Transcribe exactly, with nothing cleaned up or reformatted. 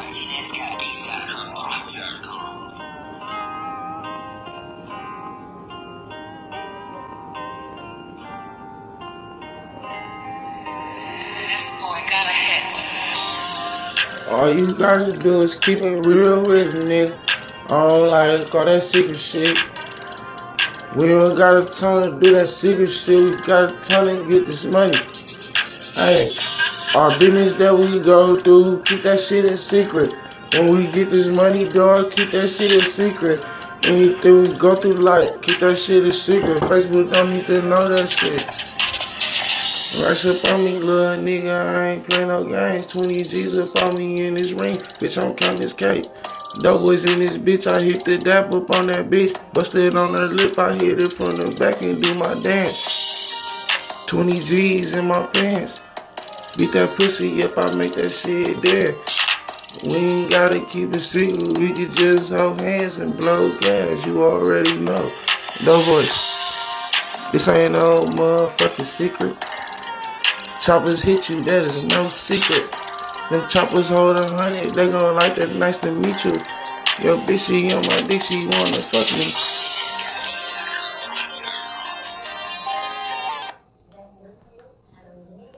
Martinez got beats dot com. This boy got a hit. All you gotta do is keep it real with a nigga. I don't like all that secret shit. We don't got a ton to do that secret shit. We got a ton to get this money. Hey, our business that we go through, keep that shit a secret. When we get this money, dog, keep that shit a secret. Anything we go through life, keep that shit a secret. Facebook don't need to know that shit. Rush up on me, little nigga, I ain't playing no games. twenty G's up on me in this ring, bitch, I'm counting this cake. Dope boys in this bitch, I hit the dap up on that bitch. Busted on her lip, I hit it from the back and do my dance. twenty G's in my pants. Beat that pussy, yep, I make that shit there. We ain't gotta keep it secret, we can just hold hands and blow gas, you already know. Dope boys, this ain't no motherfucking secret. Choppers hit you, that is no secret. Them choppers hold a hundred, they gon' like that, nice to meet you. Yo, bitch, she on my dick, she wanna fuck me.